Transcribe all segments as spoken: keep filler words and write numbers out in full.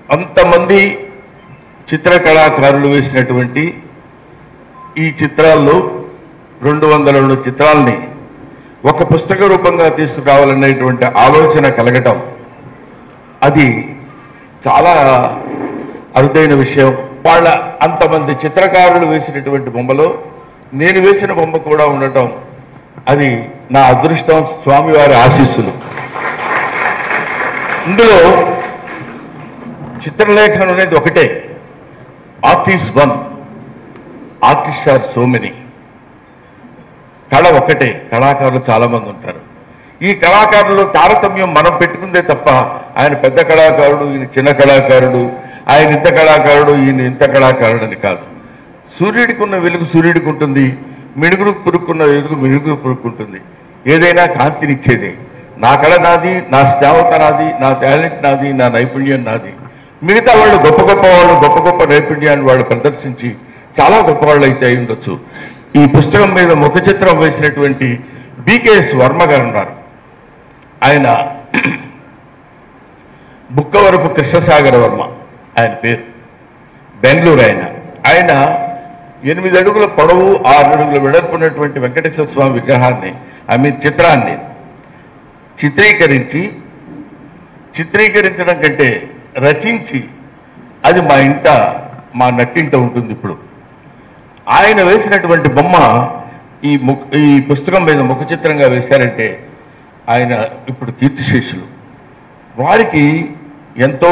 అంతమంది చిత్రకళాకారులు వేసినటువంటి ఈ చిత్రాల్లో రెండు వందల రెండు చిత్రాలని ఒక పుస్తక రూపంగా తీసుకురావాలనేటువంటి ఆలోచన కలగటం అది చాలా అరుదైన విషయం. వాళ్ళ అంతమంది చిత్రకారులు వేసినటువంటి బొమ్మలో నేను వేసిన బొమ్మ కూడా ఉండటం అది నా అదృష్టం, స్వామివారి ఆశీస్సులు. ఇందులో చిత్రలేఖనం అనేది ఒకటే. Artist one, artist are so many. కళ ఒక్కటే, కళాకారులు చాలామంది ఉంటారు. ఈ కళాకారులు తారతమ్యం మనం పెట్టుకుందే తప్ప ఆయన పెద్ద కళాకారుడు, ఈయన చిన్న కళాకారుడు, ఆయన ఇంత కళాకారుడు, ఈయన ఇంత కళాకారుడు అని కాదు. సూర్యుడికి ఉన్న వెలుగు సూర్యుడికి ఉంటుంది, మిణుగురు పురుక్కున్న వెలుగు మిణుగురు పురుక్కుంటుంది. ఏదైనా కాంతినిచ్చేదే. నా కళ నాది, నా శ్రావత నాది, నా టాలెంట్ నాది, నా నైపుణ్యం నాది. మిగతా వాళ్ళు గొప్ప గొప్ప వాళ్ళు గొప్ప గొప్ప నైపుణ్యాన్ని వాళ్ళు ప్రదర్శించి చాలా గొప్ప వాళ్ళు అయితే అయి ఉండొచ్చు. ఈ పుస్తకం మీద ముఖ చిత్రం వేసినటువంటి బికేఎస్ వర్మ గారు ఉన్నారు. ఆయన బుక్కవరపు కృష్ణసాగర వర్మ ఆయన పేరు, బెంగళూరు. ఆయన ఆయన ఎనిమిది అడుగుల పొడవు, ఆరు అడుగుల వెడల్పున్నటువంటి వెంకటేశ్వర స్వామి విగ్రహాన్ని, ఐ మీన్ చిత్రాన్ని చిత్రీకరించి, చిత్రీకరించడం కంటే రచించి అది మా ఇంట, మా నట్టింట ఉంటుంది. ఇప్పుడు ఆయన వేసినటువంటి బొమ్మ ఈ ము ఈ పుస్తకం మీద ముఖ చిత్రంగా వేశారంటే ఆయన ఇప్పుడు కీర్తిశేషులు. వారికి ఎంతో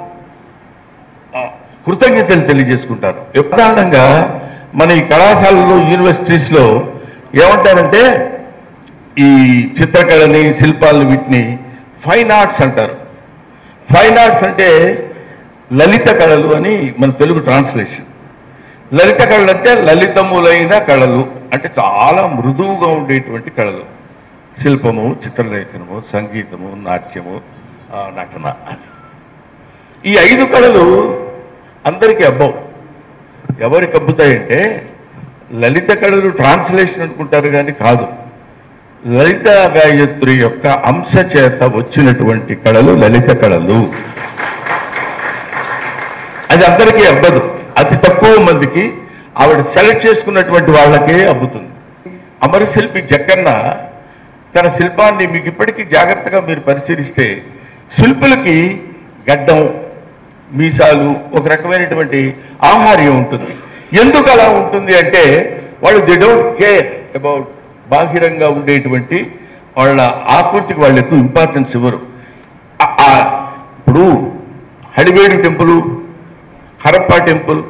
కృతజ్ఞతలు తెలియజేసుకుంటారు. ప్రధానంగా మన ఈ కళాశాలలో, యూనివర్సిటీస్లో ఏమంటారంటే ఈ చిత్రకళని, శిల్పాలని, వీటిని ఫైన్ ఆర్ట్స్ అంటారు. ఫైన్ ఆర్ట్స్ అంటే లలిత కళలు అని మన తెలుగు ట్రాన్స్లేషన్. లలిత కళలు అంటే లలితములైన కళలు, అంటే చాలా మృదువుగా ఉండేటువంటి కళలు. శిల్పము, చిత్రలేఖనము, సంగీతము, నాట్యము, నటన అని ఈ ఐదు కళలు అందరికీ అబ్బవు. ఎవరికి అబ్బుతాయంటే లలిత కళలు ట్రాన్స్లేషన్ అనుకుంటారు కానీ కాదు. లలిత గాయత్రి యొక్క అంశ చేత వచ్చినటువంటి కళలు లలిత కళలు. అది అందరికీ అబ్బదు. అతి తక్కువ మందికి, ఆవిడ సెలెక్ట్ చేసుకున్నటువంటి వాళ్ళకే అబ్బుతుంది. అమరశిల్పి జక్కన్న తన శిల్పాన్ని మీకు ఇప్పటికీ జాగ్రత్తగా మీరు పరిశీలిస్తే శిల్పులకి గడ్డం, మీసాలు, ఒక రకమైనటువంటి ఆహార్యం ఉంటుంది. ఎందుకు అలా ఉంటుంది అంటే వాళ్ళు దే డోంట్ కేర్ అబౌట్ బాహిరంగా ఉండేటువంటి వాళ్ళ ఆకృతికి వాళ్ళు ఎక్కువ ఇంపార్టెన్స్ ఇవ్వరు. ఇప్పుడు హడివేడి టెంపుల్, హరప్పా టెంపుల్,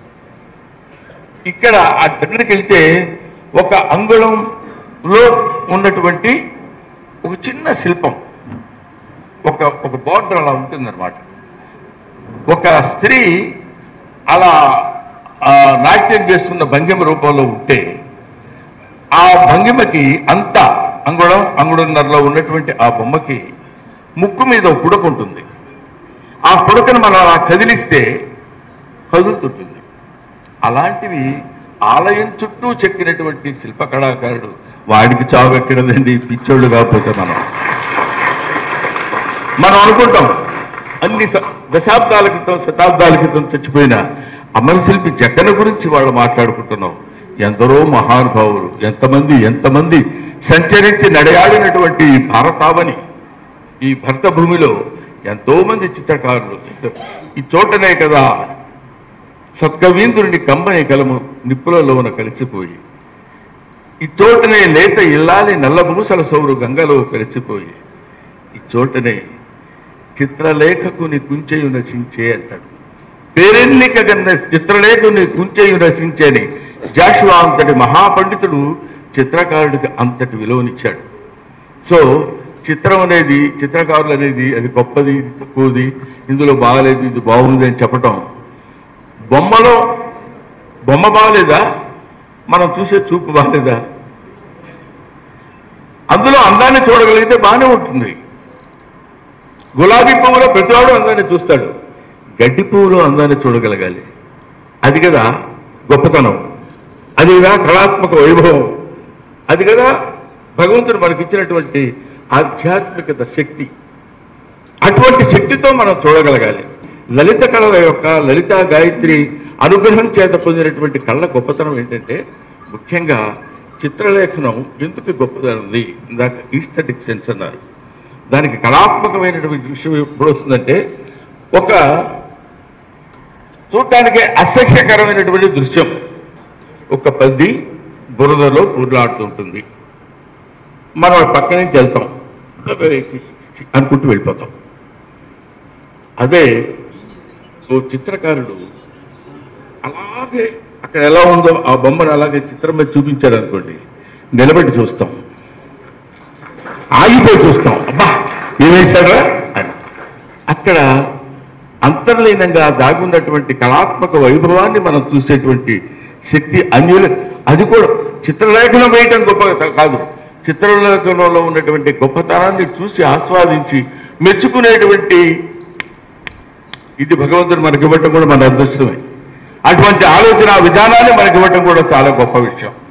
ఇక్కడ అక్కడికి వెళ్తే ఒక అంగుళంలో ఉన్నటువంటి ఒక చిన్న శిల్పం, ఒక ఒక బార్డర్ అలా ఉంటుందన్నమాట. ఒక స్త్రీ అలా నాట్యం చేస్తున్న భంగిమ రూపంలో ఉంటే ఆ భంగిమకి అంత అంగుళం, అంగుళన్నరలో ఉన్నటువంటి ఆ బొమ్మకి ముక్కు మీద పుడక ఉంటుంది. ఆ పుడకను మనం అలా కదిలిస్తే కదులుతుంటుంది. అలాంటివి ఆలయం చుట్టూ చెక్కినటువంటి శిల్ప కళాకారుడు, వాడికి చావు ఎక్కడదండి, పిచ్చోళ్ళు కాకపోతే. మనం మనం అనుకుంటాం అన్ని దశాబ్దాల క్రితం, శతాబ్దాల క్రితం చచ్చిపోయిన అమరశిల్పి జక్కన గురించి వాళ్ళు మాట్లాడుకుంటున్నాం. ఎందరో మహానుభావులు, ఎంతమంది ఎంతమంది సంచరించి నడయాడినటువంటి భారతావని, ఈ భరత భూమిలో ఎంతోమంది చిత్రకారులు. ఈ చోటనే కదా సత్కవీంద్రుని కంబని కలము నిప్పులలోన కలిసిపోయి, ఈ చోటనే లేత ఇల్లాలి నల్లబూసల సౌరు గంగలో కలిసిపోయి, ఈ చోటనే చిత్రలేఖకుని కుంచెయు నశించే అంటాడు. పేరెన్నిక గన్న చిత్రలేఖకుని కుంచెయు నశించేని జాషువా అంతటి మహాపండితుడు చిత్రకారుడికి అంతటి విలువనిచ్చాడు. సో చిత్రం అనేది, చిత్రకారులు అనేది అది గొప్పది, ఇది తక్కువది, ఇందులో బాగలేదు, ఇది బాగుంది అని చెప్పటం. బొమ్మలో బొమ్మ బాగలేదా, మనం చూసే చూపు బాగలేదా? అందులో అందాన్ని చూడగలిగితే బాగానే ఉంటుంది. గులాబీ పువ్వులో ప్రతివాడు అందాన్ని చూస్తాడు, గడ్డి పువ్వులో అందాన్ని చూడగలగాలి. అది కదా గొప్పతనం, అది కదా కళాత్మక వైభవం, అది కదా భగవంతుడు మనకిచ్చినటువంటి ఆధ్యాత్మికత శక్తి. అటువంటి శక్తితో మనం చూడగలగాలి. లలిత కళల యొక్క లలిత గాయత్రి అనుగ్రహం చేత పొందినటువంటి కళల గొప్పతనం ఏంటంటే ముఖ్యంగా చిత్రలేఖనం ఎందుకు గొప్పదనం ఉంది. ఇందాక ఈస్థెటిక్ సెన్స్ అన్నారు. దానికి కళాత్మకమైనటువంటి విషయం ఎప్పుడు వస్తుందంటే ఒక చూడటానికి అసహ్యకరమైనటువంటి దృశ్యం, ఒక పద్ది బురదలో పూర్లాడుతుంటుంది, మనం పక్క నుంచి వెళ్తాం అనుకుంటూ వెళ్ళిపోతాం. అదే ఓ చిత్రకారుడు అలాగే అక్కడ ఎలా ఉందో ఆ బొమ్మను అలాగే చిత్రం మీద చూపించాడు అనుకోండి, నిలబెట్టి చూస్తాం, ఆగిపోయి చూస్తాం, అబ్బా ఏమేశాడా అని. అక్కడ అంతర్లీనంగా దాగున్నటువంటి కళాత్మక వైభవాన్ని మనం చూసేటువంటి శక్తి అన్యులు. అది కూడా చిత్రలేఖనం వేయటం గొప్ప కాదు, చిత్రలేఖనంలో ఉన్నటువంటి గొప్పతనాన్ని చూసి ఆస్వాదించి మెచ్చుకునేటువంటి ఇది భగవంతుడు మనకి ఇవ్వటం కూడా మన అదృష్టమే. అటువంటి ఆలోచన విధానాన్ని మనకి ఇవ్వటం కూడా చాలా గొప్ప విషయం.